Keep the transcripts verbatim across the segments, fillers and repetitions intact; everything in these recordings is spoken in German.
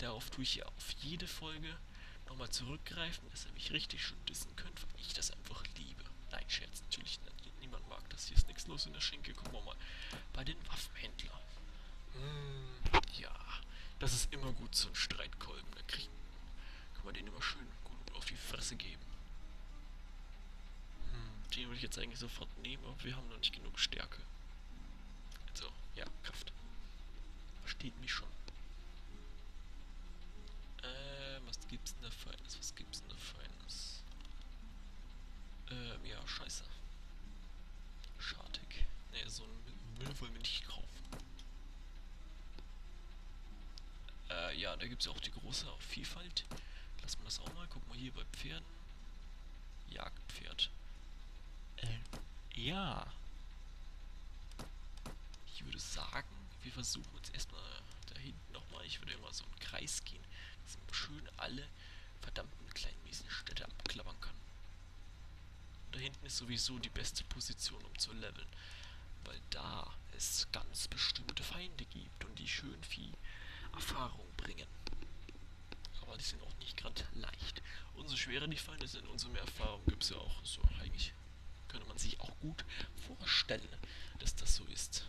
Darauf tue ich ja auf jede Folge nochmal zurückgreifen, dass ihr mich richtig schön dissen könnt, weil ich das einfach liebe. Nein, Scherz, natürlich nicht. Niemand mag das. Hier ist nichts los in der Schenke. Gucken wir mal. Bei den Waffenhändlern. Mmh, ja, das ist immer gut, so ein Streitkolben. Da kriegen, kann man den immer schön gut auf die Fresse geben. Hm, den würde ich jetzt eigentlich sofort nehmen, aber wir haben noch nicht genug Stärke. Also, ja, Kraft. Versteht mich schon. Ähm, was gibt's denn da Feines? Was gibt's denn da Feines? Ähm, ja, scheiße. Schartig. Ne, so einen Müll wollen wir nicht kaufen. Äh, ja, da gibt's ja auch die große Vielfalt. Lass mal das auch mal. Guck mal hier bei Pferden. Jagdpferd. Äh, ja. Ich würde sagen, wir versuchen jetzt erstmal da hinten nochmal. Ich würde immer so einen Kreis gehen, dass man schön alle verdammten kleinen miesen Städte abklappern kann. Und da hinten ist sowieso die beste Position, um zu leveln. Weil da es ganz bestimmte Feinde gibt und die schön viel Erfahrung bringen. Aber die sind auch nicht gerade leicht. Umso schwerer die Feinde sind, umso mehr Erfahrung gibt es ja auch. So eigentlich könnte man sich auch gut vorstellen, dass das so ist.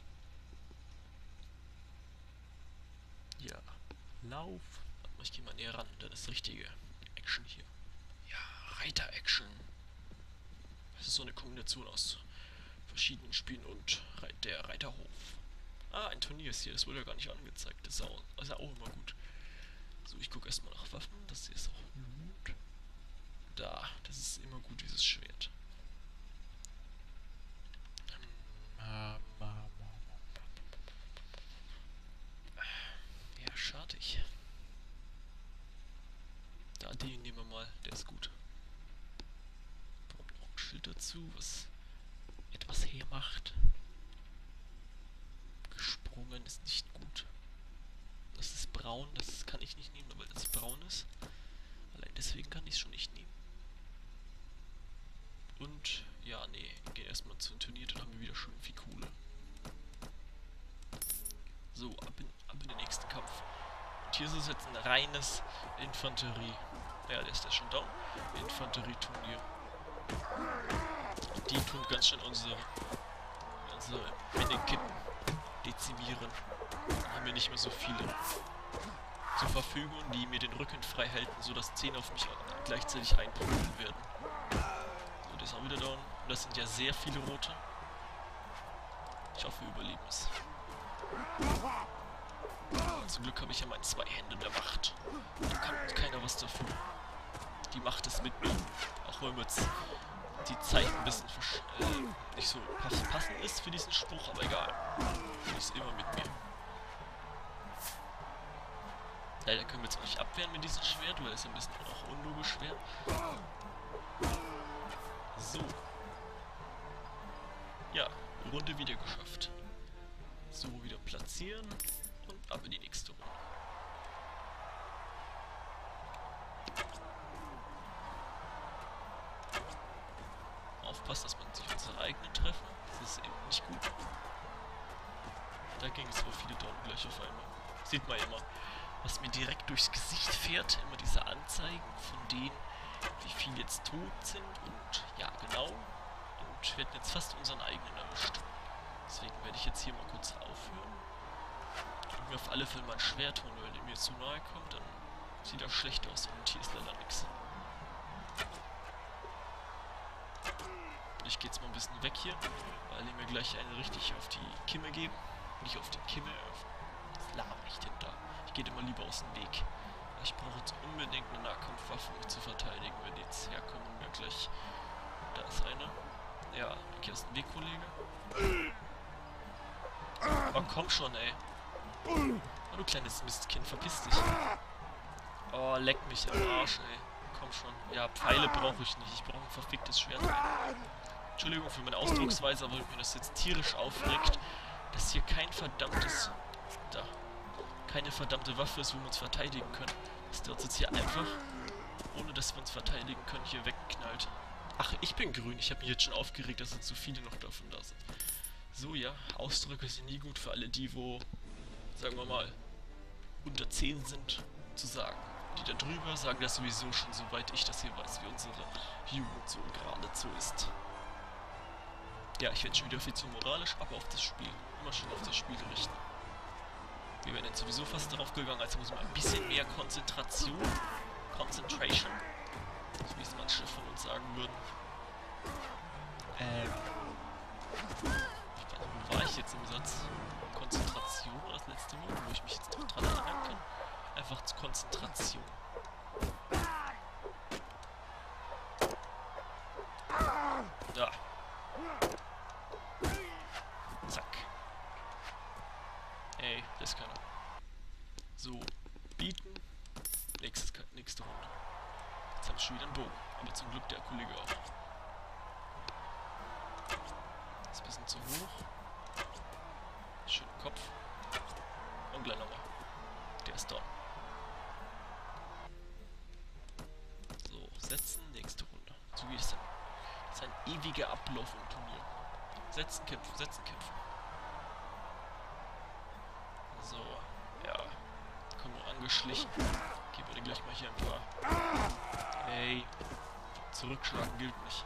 Ja, Lauf. Warte mal, ich gehe mal näher ran, dann ist richtige Action hier. Ja, Reiter-Action. Das ist so eine Kombination aus verschiedenen Spielen und der Reiterhof. Ah, ein Turnier ist hier, das wurde ja gar nicht angezeigt. Das ist, auch, das ist ja auch immer gut. So, ich gucke erstmal nach Waffen. Das hier ist auch gut. Da, das ist immer gut, dieses Schwert. Ja, schartig. Da, den nehmen wir mal, der ist gut. Braucht noch ein Schild dazu, was etwas hermacht. Gesprungen ist nicht gut. Das ist braun, das kann ich nicht nehmen, weil das braun ist. Allein deswegen kann ich es schon nicht nehmen. Und, ja, nee, wir gehen erstmal zum Turnier, dann haben wir wieder schön viel Kohle. So, ab in, ab in den nächsten Kampf. Und hier ist es jetzt ein reines Infanterie. Ja, der ist ja schon down. Infanterie-Turnier. Und die tun ganz schön unsere, unsere Minikitten dezimieren. Dann haben wir nicht mehr so viele zur Verfügung, die mir den Rücken frei halten, sodass zehn auf mich gleichzeitig einprügeln werden. So, der ist auch wieder down. Und das sind ja sehr viele rote. Ich hoffe, wir überleben es. Aber zum Glück habe ich ja meine zwei Hände der Macht. Da kann keiner was dafür. Die Macht ist mit mir. Auch wenn jetzt die Zeit ein bisschen äh, nicht so passend ist für diesen Spruch, aber egal. Die ist immer mit mir. Leider können wir jetzt auch nicht abwehren mit diesem Schwert, weil es ein bisschen auch unlogisch schwer. So. Ja, Runde wieder geschafft. So, wieder platzieren und ab in die nächste Runde. Aufpassen, dass man sich unsere eigenen treffen. Das ist eben nicht gut. Da ging es aber viele Daumen gleich auf einmal. Sieht man immer, was mir direkt durchs Gesicht fährt. Immer diese Anzeigen von denen, wie viele jetzt tot sind. Und ja, genau. Und wir hätten jetzt fast unseren eigenen erwischt. Deswegen werde ich jetzt hier mal kurz aufhören. Und mir auf alle Fälle mal ein Schwert holen, weil der mir zu nahe kommt, dann sieht das schlecht aus. Und hier ist leider nichts. Ich gehe jetzt mal ein bisschen weg hier, weil die mir gleich eine richtig auf die Kimme geben. Nicht auf die Kimme, auf... Was laber ich denn da? Ich gehe immer lieber aus dem Weg. Ich brauche jetzt unbedingt eine Nahkampfwaffe, um mich zu verteidigen, wenn die jetzt herkommen und mir gleich... Da ist eine. Ja, hier ist ein Wegkollege. Oh, komm schon, ey. Oh, du kleines Mistkind, verpiss dich. Oh, leck mich am Arsch, ey. Komm schon. Ja, Pfeile brauche ich nicht. Ich brauche ein verficktes Schwert. Entschuldigung für meine Ausdrucksweise, aber mir das jetzt tierisch aufregt, dass hier kein verdammtes... Da. Keine verdammte Waffe ist, wo wir uns verteidigen können. Dass der uns jetzt hier einfach, ohne dass wir uns verteidigen können, hier wegknallt. Ach, ich bin grün. Ich habe mich jetzt schon aufgeregt, dass jetzt so viele noch davon da sind. So, ja. Ausdrücke sind nie gut für alle die, wo, sagen wir mal, unter zehn sind. zu sagen. Die da drüber sagen das sowieso schon, soweit ich das hier weiß, wie unsere Jugend so geradezu ist. Ja, ich werde schon wieder viel zu moralisch, aber auf das Spiel. Immer schon auf das Spiel richten. Wir werden jetzt sowieso fast darauf gegangen, also muss man ein bisschen mehr Konzentration, Concentration, so wie es manche von uns sagen würden. Ähm, ich weiß nicht, wo war ich jetzt im Satz? Konzentration war das letzte Wort, wo ich mich jetzt noch dran erinnern kann. Einfach zur Konzentration. Da. Zack. Ey, das ist keiner. So, bieten. Nächstes, nächste Runde. Jetzt haben wir schon wieder einen Bogen. Aber zum Glück der Kollege auch. Ist ein bisschen zu hoch. Schönen Kopf. Und gleich nochmal. Der ist down. So, setzen. Nächste Runde. So wie es dann. Das ist ein ewiger Ablauf im Turnier. Setzen, kämpfen, setzen, kämpfen. So, ja. Kommen wir angeschlichen. Geben wir dir gleich mal hier ein paar. Ey. Zurückschlagen gilt nicht.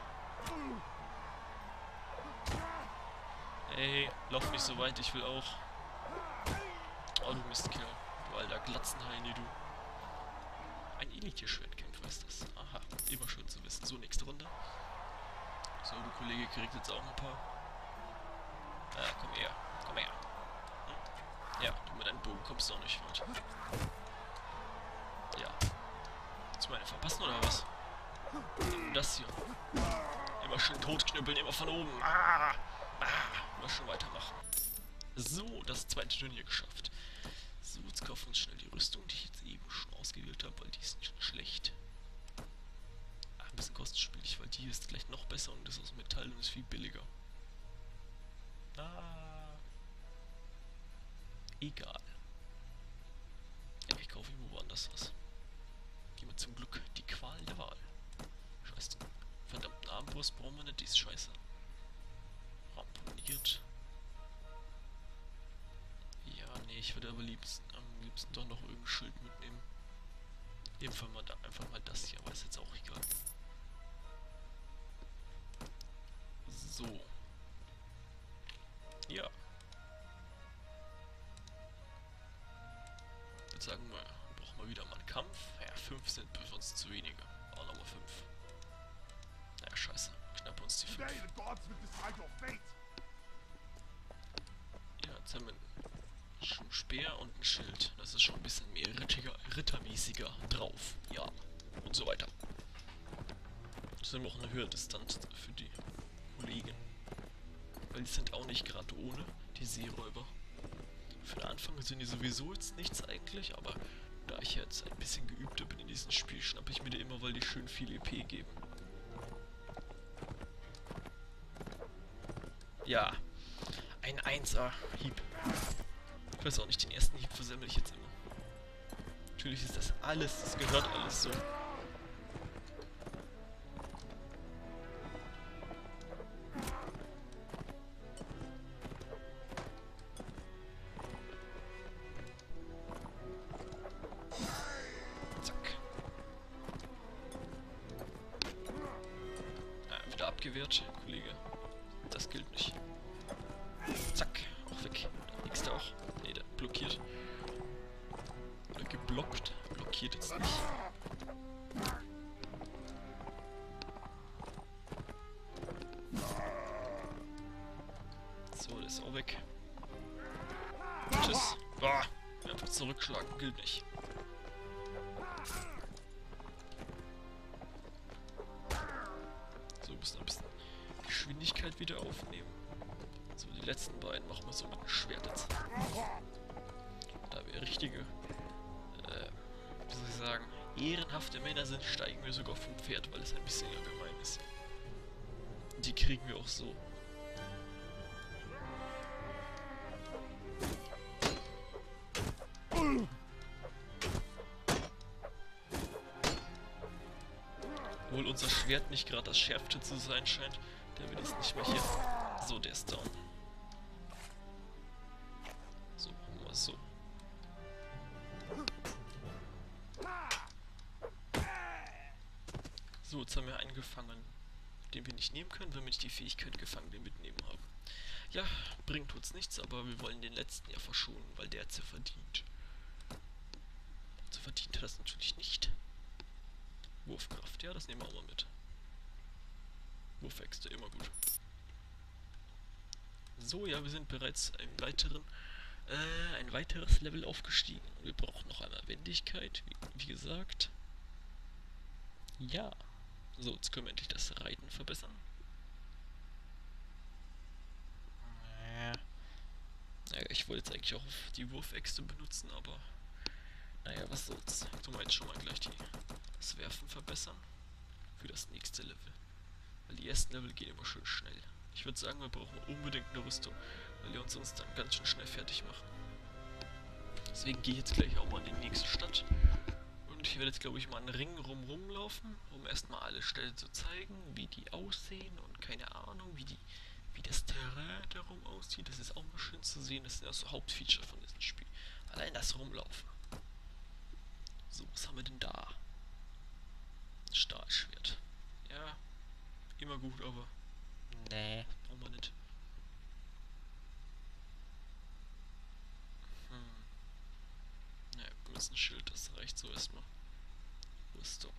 Ey, lauf nicht so weit, ich will auch. Oh, du Mistkerl. Du alter Glatzenheini, du. Ein Elite-Schwertkämpfer ist das. Aha, immer schön zu wissen. So, nächste Runde. So, du Kollege kriegt jetzt auch ein paar. Ah, komm her. Komm her. Hm? Ja, du mit deinem Bogen kommst auch nicht weit. Ja. Willst du meine verpassen oder was? Das hier. Immer schön totknüppeln, immer von oben. Ah, ah, mal schön weitermachen. So, das zweite Turnier geschafft. So, jetzt kaufen wir uns schnell die Rüstung, die ich jetzt eben schon ausgewählt habe, weil die ist nicht schlecht. Ah, ein bisschen kostenspielig, weil die ist gleich noch besser und ist aus Metall und ist viel billiger. Ah. Egal. Ja, ich kaufe irgendwo woanders was. Gehen wir zum Glück die Qual der Wahl. Scheiße. Verdammten Armbrust brauchen wir nicht, die ist scheiße. Ramponiert. Ja, nee, ich würde aber liebsten, am liebsten doch noch irgendein Schild mitnehmen. Jedenfalls mal da, einfach mal das hier, aber ist jetzt auch egal. So. Ja. Jetzt sagen wir, brauchen wir wieder mal einen Kampf. Ja, fünf sind für uns zu wenige. Auch nochmal fünf. Naja, scheiße. Knapp uns die fünf. Ja, jetzt haben wir einen Speer und ein Schild. Das ist schon ein bisschen mehr rittiger, rittermäßiger drauf. Ja. Und so weiter. Das sind wir auch eine höhere Distanz für die Kollegen. Weil die sind auch nicht gerade ohne, die Seeräuber. Für den Anfang sind die sowieso jetzt nichts eigentlich, aber da ich jetzt ein bisschen geübter bin in diesem Spiel, schnappe ich mir die immer, weil die schön viel E P geben. Ja, ein Einser-Hieb. Ich weiß auch nicht, den ersten Hieb versemmel ich jetzt immer. Natürlich ist das alles, das gehört alles so. Abgewehrt, Kollege. Das gilt nicht. Zack, auch weg. Der nächste auch. Ne, der blockiert. Oder geblockt. Blockiert jetzt nicht. So, der ist auch weg. Tschüss. Boah, einfach zurückschlagen, gilt nicht. So, wir müssen ein bisschen Geschwindigkeit wieder aufnehmen. So, die letzten beiden machen wir so mit dem Schwert jetzt. Da wir richtige, äh, wie soll ich sagen, ehrenhafte Männer sind, steigen wir sogar vom Pferd, weil es ein bisschen allgemein ist. Die kriegen wir auch so. Obwohl unser Schwert nicht gerade das schärfste zu sein scheint, der will jetzt nicht mehr hier. So, der ist down. So, machen wir es so. So, jetzt haben wir einen gefangen, den wir nicht nehmen können, wenn wir nicht die Fähigkeit Gefangene mitnehmen haben. Ja, bringt uns nichts, aber wir wollen den letzten ja verschonen, weil der hat es ja verdient. So verdient er das natürlich nicht. Wurfkraft, ja, das nehmen wir auch mal mit. Wurfäxte, immer gut. So, ja, wir sind bereits ein, weiteren, äh, ein weiteres Level aufgestiegen. Wir brauchen noch einmal Wendigkeit, wie, wie gesagt. Ja. So, jetzt können wir endlich das Reiten verbessern. Naja, ich wollte jetzt eigentlich auch die Wurfäxte benutzen, aber naja, was soll's. Tun wir jetzt schon mal gleich die, das Werfen verbessern für das nächste Level. Weil die ersten Level gehen immer schön schnell. Ich würde sagen, wir brauchen unbedingt eine Rüstung, weil die uns sonst dann ganz schön schnell fertig machen. Deswegen gehe ich jetzt gleich auch mal in die nächste Stadt. Und ich werde jetzt, glaube ich, mal einen Ring rumrum laufen, um erstmal alle Städte zu zeigen, wie die aussehen und keine Ahnung, wie die, wie das Terrain darum aussieht. Das ist auch mal schön zu sehen. Das ist ja so Hauptfeature von diesem Spiel. Allein das Rumlaufen. So, was haben wir denn da? Ein Stahlschwert. Ja, immer gut, aber nee, brauchen wir nicht. Hm. Naja, wir müssen ein Schild, das reicht so erstmal. Rüstung.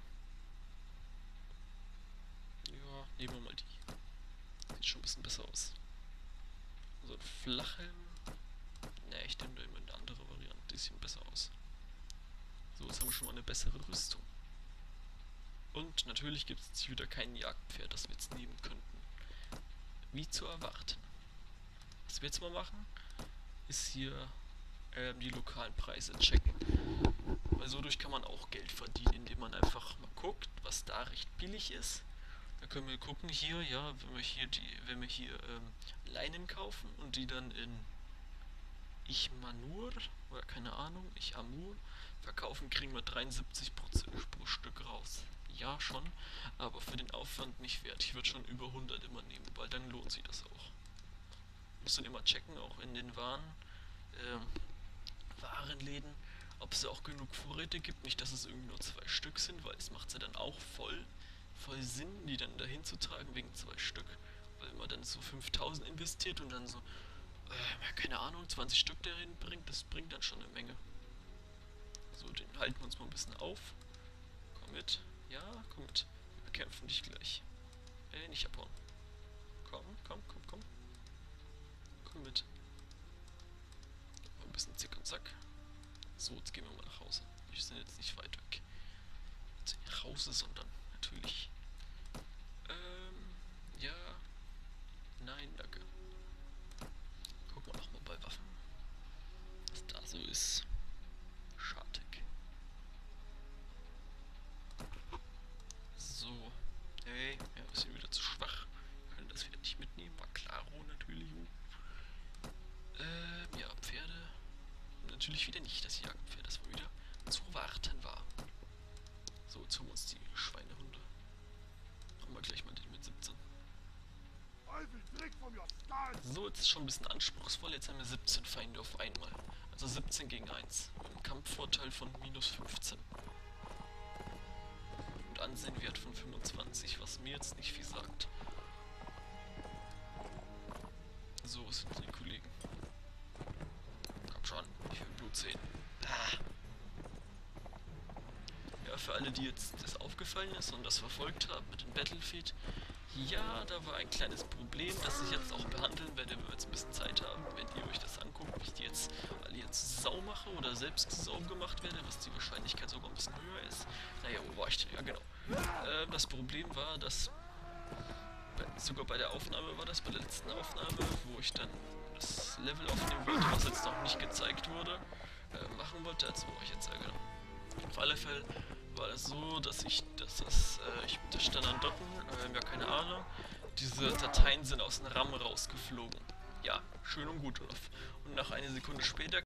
Ja, nehmen wir mal die. Sieht schon ein bisschen besser aus. So ein Flachhelm. Ne, ich nehme da immer eine andere Variante. Die sieht besser aus. So, jetzt haben wir schon mal eine bessere Rüstung. Und natürlich gibt es jetzt wieder kein Jagdpferd, das wir jetzt nehmen könnten. Wie zu erwarten. Was wir jetzt mal machen, ist hier ähm, die lokalen Preise checken. Weil so durch kann man auch Geld verdienen, indem man einfach mal guckt, was da recht billig ist. Da können wir gucken hier, ja, wenn wir hier die, wenn wir hier ähm, Leinen kaufen und die dann in Ichmanur oder keine Ahnung, Ichamur verkaufen, kriegen wir dreiundsiebzig Prozent pro Stück raus. Ja schon, aber für den Aufwand nicht wert. Ich würde schon über hundert immer nehmen, weil dann lohnt sich das auch. Muss dann immer checken, auch in den Waren, ähm, Warenläden, ob es auch genug Vorräte gibt. Nicht, dass es irgendwie nur zwei Stück sind, weil es macht ja dann auch voll, voll Sinn, die dann dahin zu tragen wegen zwei Stück. Weil man dann so fünftausend investiert und dann so, äh, keine Ahnung, zwanzig Stück dahin bringt, das bringt dann schon eine Menge. So, den halten wir uns mal ein bisschen auf. Komm mit. Ja, komm mit. Wir bekämpfen dich gleich. Ey, nicht abhauen. Komm, komm, komm, komm. Komm mit. Ein bisschen Zick und Zack. So, jetzt gehen wir mal nach Hause. Wir sind jetzt nicht weit weg. Jetzt nicht nach Hause, sondern natürlich. Ähm, ja. Nein, danke. Gucken wir nochmal bei Waffen. Was da so ist. Schartig. So. Hey, ja, wir sind wieder zu schwach. Wir können das wieder nicht mitnehmen. War klaro natürlich. Ähm, ja, Pferde. Natürlich wieder nicht das Jagdpferd, das wohl wieder zu warten war. So, jetzt holen wir uns die Schweinehunde. Machen wir gleich mal den mit siebzehn. So, jetzt ist schon ein bisschen anspruchsvoll. Jetzt haben wir siebzehn Feinde auf einmal. Also siebzehn gegen eins. Ein Kampfvorteil von minus fünfzehn. Und Ansehenwert von fünfundzwanzig, was mir jetzt nicht viel sagt. So, was sind die Kollegen? Komm schon, ich will Blut sehen. Ah. Ja, für alle, die jetzt das aufgefallen ist und das verfolgt haben mit dem Battlefield, ja, da war ein kleines Problem, das ich jetzt auch behandeln werde, wenn wir jetzt ein bisschen Zeit haben, wenn ihr euch das anguckt, wie ich die jetzt alle jetzt sau mache oder selbst sau gemacht werde, was die Wahrscheinlichkeit sogar ein bisschen höher ist. Naja, wo war ich denn? Ja, genau. Äh, das Problem war, dass bei, sogar bei der Aufnahme war das, bei der letzten Aufnahme, wo ich dann das Level aufnehmen wollte, was jetzt noch nicht gezeigt wurde, äh, machen wollte, also wo ich jetzt sage, genau. Auf alle Fälle war das so, dass ich, dass das, äh, ich, da stand an Dotten, äh, ja keine Ahnung, diese Dateien sind aus dem RAM rausgeflogen. Ja, schön und gut. Und nach einer Sekunde später